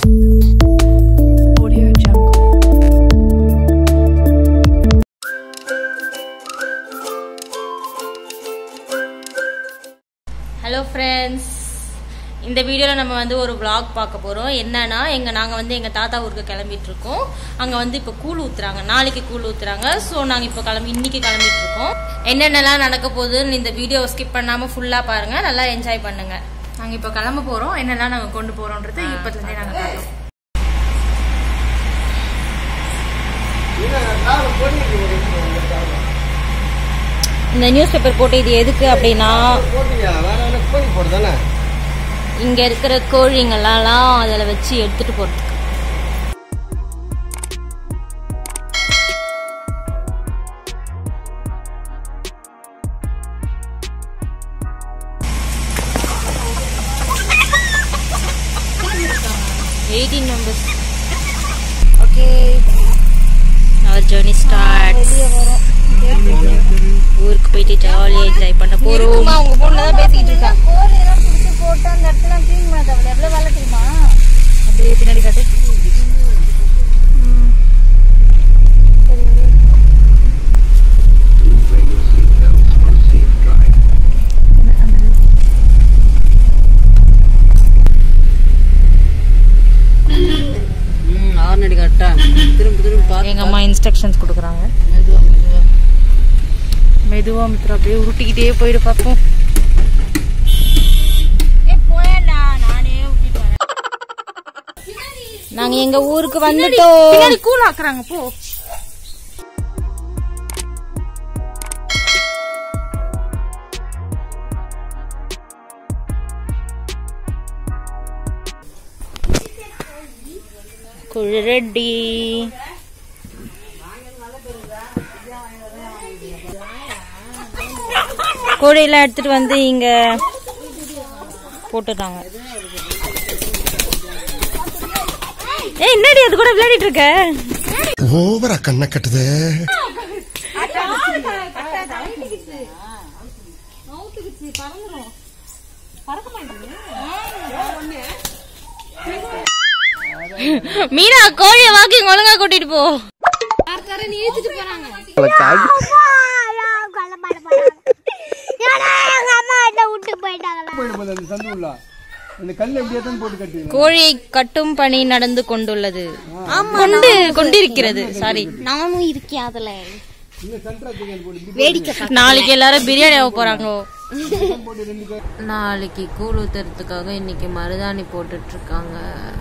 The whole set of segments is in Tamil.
Hello friends, இந்த வீடியோல நம்ம வந்து ஒரு vlog பார்க்க போறோம். என்னன்னா நாங்க வந்து எங்க தாத்தா ஊருக்கு கிளம்பிட்டு இருக்கோம். அங்க வந்து இப்ப கூழ் ஊத்துறாங்க. நாளைக்கு கூழ் ஊத்துறாங்க. சோ நாங்க இப்ப இன்னைக்கு கிளம்பிட்டு இருக்கோம். என்னென்னலாம் நடக்க போகுதுன்னு இந்த வீடியோவை ஸ்கிப் பண்ணாம ஃபுல்லா பாருங்க. நல்லா என்ஜாய் பண்ணுங்க. நாங்க இப்ப கிளம்ப போறோம். என்னெல்லாம் நாங்க கொண்டு போறோம்ன்றது இப்பத்துல இருந்தே நாங்க பார்க்கலாம். இந்த நியூஸ் பேப்பர் போட்டு இது எதுக்கு அப்படின்னா இங்க இருக்கிற கோழிங்கெல்லாம் அதில் வச்சு எடுத்துட்டு போறதுக்கு. members. Okay, our journey starts. ஊருக்கு போயிட்டு ஜாலியாக என்ஜாய் பண்ண போறோம். உங்க போன்ல தான் பேசிக்கிட்டு இருக்கா. கோழி எல்லாம் புடிச்சு போட்டு அந்த இடத்துல க்ளீன் பண்ண தேவை. எவ்வளவு வேலை தெரியுமா? அப்படியே பின்னாடி காட்டு. ஆர்னடி கட்டா திரும்ப எங்க அம்மா இன்ஸ்ட்ரக்ஷன்ஸ் கொடுக்குறாங்க. மெதுவா மித்ரா அப்படியே உருட்டிக்கிட்டே போயிடு பார்ப்போம். நாங்க எங்க ஊருக்கு வந்துட்டோம். கூல் ஆக்குறாங்க போ. Cool ready. கோழியெல்லாம் எடுத்துட்டு வந்து இங்க போட்டுட்டாங்க. என்னடி அது கூட விளையாடிட்டு இருக்க? ஓவரா கண்ண கட்டுது. மீனா கோழிய வாக்கிங் ஒழுங்கா கூட்டிட்டு போ. கோழியை கட்டும் பணி நடந்து கொண்டுள்ளது. கொண்டிருக்கிறது. சாரி, நானும் இருக்கேன் அதுல. நாளைக்கு எல்லாரும் பிரியாணி ஆக போறாங்க. நாளைக்கு கூழ் ஊத்துறதுக்காக இன்னைக்கு மருதாணி போட்டுட்டு இருக்காங்க.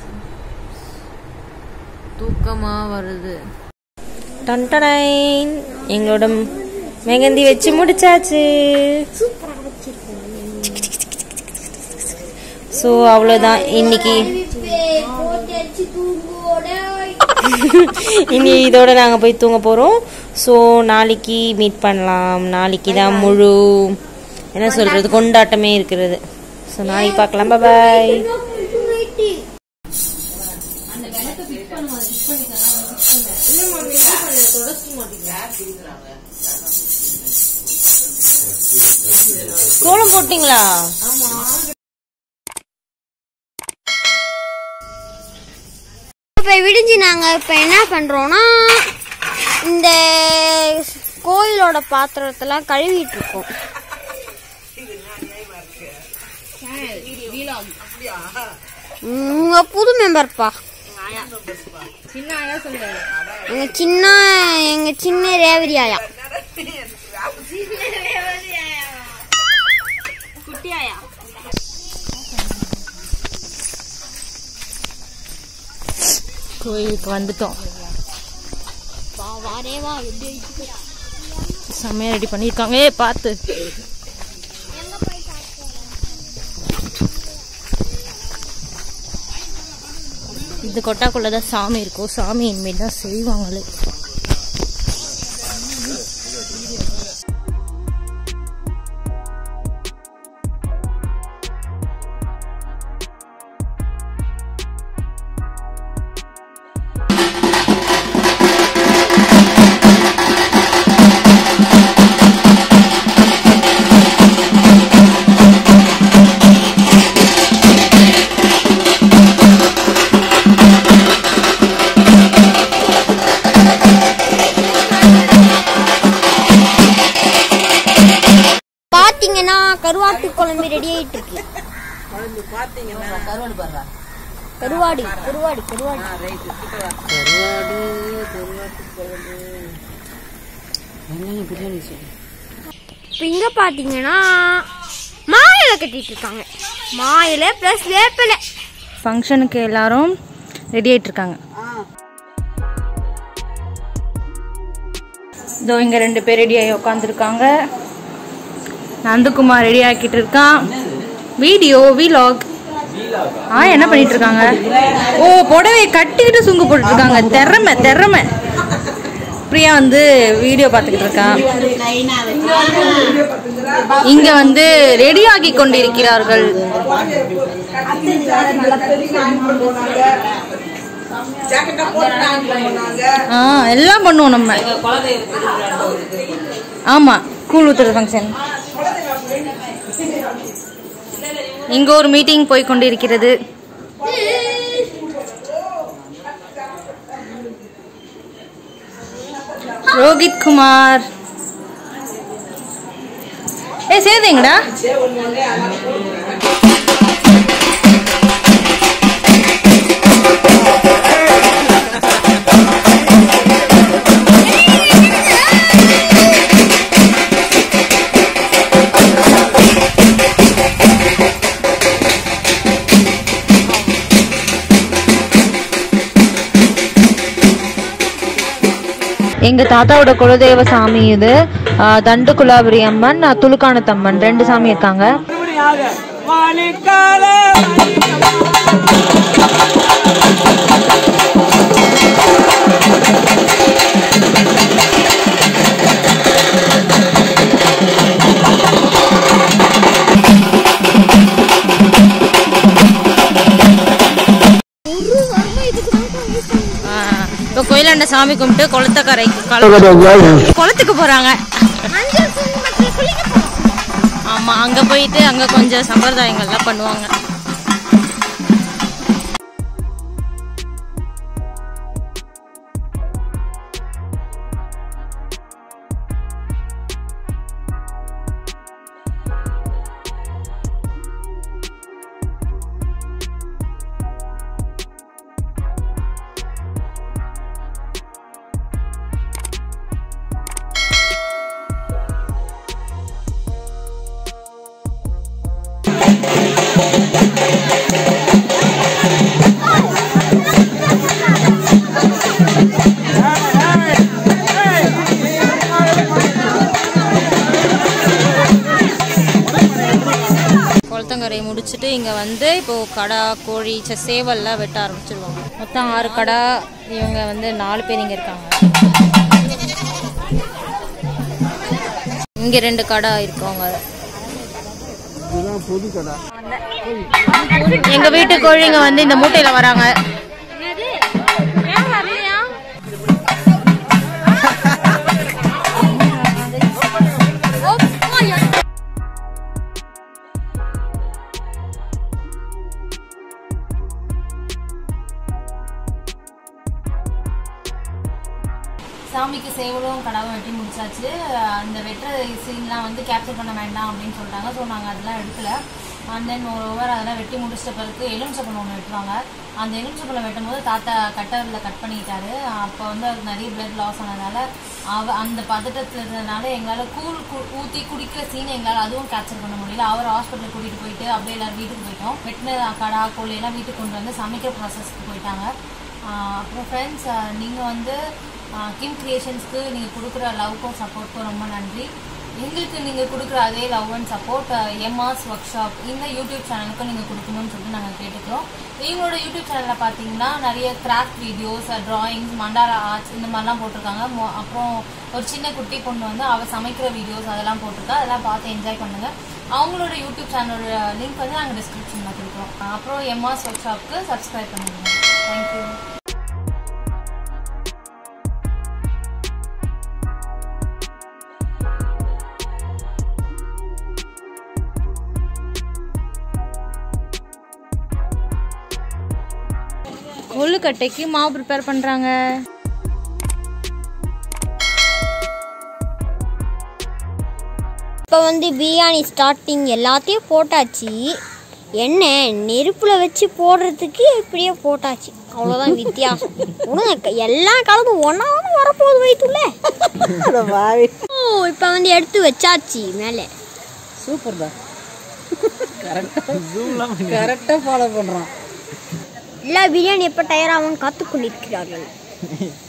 தூக்கமா வருது. டன்டனைன், எங்களோட மெகந்தி வச்சு முடிச்சாச்சு. சோ அவ்வளவுதான் இன்னைக்கு. இனி இதோட நாங்க போய் தூங்க போறோம். சோ நாளைக்கு மீட் பண்ணலாம். நாளைக்கு தான் முழு என்ன சொல்றது கொண்டாட்டமே இருக்கிறது. சோ நாளைக்கு பார்க்கலாம். பாய். கோலம் போட்டீங்களா? இப்ப விடிஞ்சு நாங்க இப்ப என்ன பண்றோம்னா இந்த கோயிலோட பாத்திரத்தெல்லாம் கழுவிட்டு இருக்கோம். உங்க புது மெம்பர்ப்பா. எங்க சின்ன ரேவதி ஆயா. கோயிலுக்கு வந்துட்டோம். செம்மையா ரெடி பண்ணிருக்காங்க. பார்த்து இது கொட்டாக்குள்ளதான் சாமி இருக்கும். சாமி இனிமேல் தான் செய்வாங்களே. கருவாடு பாடுறா கருவாடி கருவாடி கருவாடி கருவாடு வெங்காயம் பிரியாணி சொல்லு. இப்போ இங்கே பார்த்தீங்கன்னா மா இலை கட்டிட்டு இருக்காங்க. மா இலை ப்ளஸ் வேப்பிலை. ஃபங்க்ஷனுக்கு எல்லாரும் ரெடி ஆயிட்டு இருக்காங்க. இதோ இங்க 2 பேர் ரெடி ஆகி உட்காந்துருக்காங்க. நந்தகுமார் ரெடி ஆக்கிட்டு இருக்கான். வீடியோ வீலாக். என்ன பண்ணிட்டு இருக்காங்க? ஓ, புடவை கட்டிக்கிட்டு சுங்கு போட்டுட்டு இருக்காங்க. திறமை திறமை. பிரியா வந்து வீடியோ பார்த்துக்கிட்டு இருக்கான். இங்க வந்து ரெடி ஆகி கொண்டிருக்கிறார்கள். எல்லாம் பண்ணுவோம் நம்ம. ஆமா, கூழ் ஊத்துற ஃபங்க்ஷன். இங்க ஒரு மீட்டிங் போய் கொண்டிருக்கிறது. ரோஹித் குமார் சேதுங்கடா. எங்க தாத்தாவோட குலதெய்வ சாமி இது. தண்டுகுலாபுரி அம்மன், துலுக்கானத்தம்மன் 2 சாமி இருக்காங்க. இப்போ கோயிலாண்ட சாமி கும்பிட்டு குளத்துக்கு போறாங்க. ஆமா, அங்க போயிட்டு அங்க கொஞ்சம் சம்பிரதாயங்கள்லாம் பண்ணுவாங்க. குளத்தங்கரையை முடிச்சுட்டு இங்கே வந்து இப்போது கடா கோழி சேவல்லாம் வெட்ட ஆரம்பிச்சிருவாங்க. மொத்தம் 6 கடா. இவங்க வந்து 4 பேர் இங்கே இருக்காங்க. இங்கே 2 கடா இருக்கவங்க. எங்க வீட்டு கோழிங்க வந்து இந்த மூட்டையில வராங்க. சாமிக்கு சேவலும் கடாவும் வெட்டி முடிச்சாச்சு. அந்த வெட்டுற சீன்லாம் வந்து கேப்சர் பண்ண வேண்டாம் அப்படின்னு சொல்லிட்டாங்க. ஸோ நாங்கள் அதெல்லாம் எடுக்கல. அண்ட் தென் ஓவர் அதெல்லாம் வெட்டி முடிச்சிட்ட பிறகு எலுமிச்சப்பழம் ஒன்று வெட்டுவாங்க. அந்த எலுமிச்சப்பழம் வெட்டும் போது தாத்தா கட்டரில் கட் பண்ணிட்டாரு. அப்போ வந்து அதுக்கு நிறைய பிளட் லாஸ் ஆனதுனால அந்த பதட்டத்தில் இருந்ததுனால எங்களால் கூழ் ஊற்றி குடிக்கிற சீன் எங்களால் அதுவும் கேப்சர் பண்ண முடியல. அவர் ஹாஸ்பிட்டலுக்கு கூட்டிகிட்டு போயிட்டு அப்படியே எல்லாரும் வீட்டுக்கு போயிட்டோம். வெட்டின கடா கோழியெல்லாம் வீட்டுக்கு கொண்டு வந்து சமைக்கிற ப்ராசஸ்க்கு போயிட்டாங்க. அப்புறம் ஃப்ரெண்ட்ஸ், நீங்கள் வந்து கிம் கிரியேஷன்ஸ்க்கு நீங்கள் கொடுக்குற லவ்க்கும் சப்போர்ட்க்கும் ரொம்ப நன்றி. எங்களுக்கு நீங்கள் கொடுக்குற அதே love and support MR's workshop இந்த யூடியூப் சேனலுக்கும் நீங்கள் கொடுக்கணும்னு சொல்லிட்டு நாங்கள் கேட்டுக்கிறோம். இவங்களோட யூடியூப் சேனலில் பார்த்தீங்கன்னா நிறைய craft videos, drawings, mandala arts இந்த மாதிரிலாம் போட்டிருக்காங்க. அப்புறம் ஒரு சின்ன குட்டி பொண்ணு வந்து அவள் சமைக்கிற வீடியோஸ் அதெல்லாம் போட்டிருக்கா. அதெல்லாம் பார்த்து என்ஜாய் பண்ணுங்கள். அவங்களோட யூடியூப் சேனலோட லிங்க் வந்து நாங்கள் டிஸ்கிரிப்ஷனில் கொடுக்குறோம். அப்புறம் எம்ஆர்ஸ் ஒர்க் ஷாப்புக்கு சப்ஸ்கிரைப் பண்ணுங்கள். தேங்க்யூ. கொள்ளுக்கட்டைக்கு மாவு ப்ரிப்பேர் பண்றாங்க. இப்போ வந்து பிரியாணி ஸ்டார்டிங் எல்லாத்தையும் போட்டாச்சு. எண்ணெய் நெருப்புல வச்சு போடுறதுக்கு இப்படியே போட்டாச்சு, அவ்வளோதான் வித்தியாசம். உனக்கு எல்லாம் கலந்து ஒன்றா வரப்போகுது வயிற்றுல. ஓ இப்போ வந்து எடுத்து வச்சாச்சு மேலே. சூப்பர் தான். கரெக்டாக ஃபாலோ பண்ணுறான். எல்லா பிரியாணி எப்போ தயாராகும் காத்துக்கொண்டிருக்கிறார்கள்.